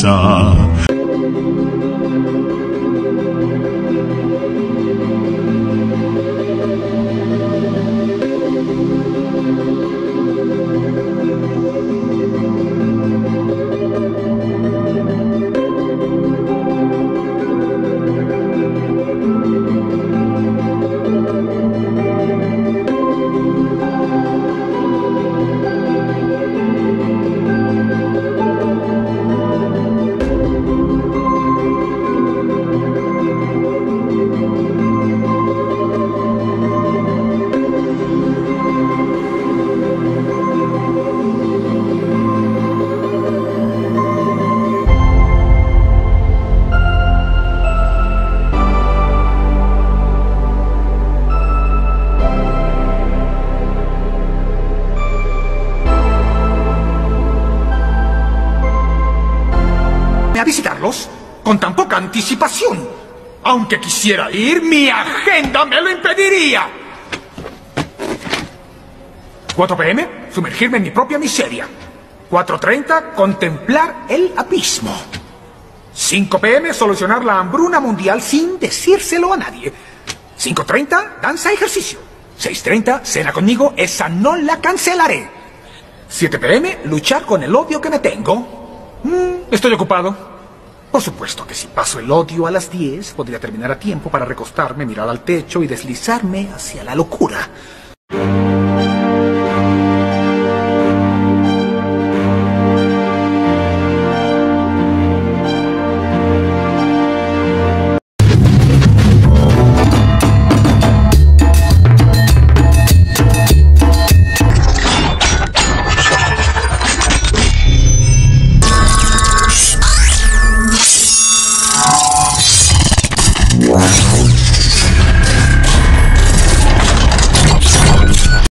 cabeza. A visitarlos con tan poca anticipación. Aunque quisiera ir, mi agenda me lo impediría. 4 p.m., sumergirme en mi propia miseria. 4:30, contemplar el abismo. 5 p.m., solucionar la hambruna mundial sin decírselo a nadie. 5:30, danza, ejercicio. 6:30, cena conmigo, esa no la cancelaré. 7 p.m., luchar con el odio que me tengo. Estoy ocupado. Por supuesto que si paso el odio a las 10, podría terminar a tiempo para recostarme, mirar al techo y deslizarme hacia la locura.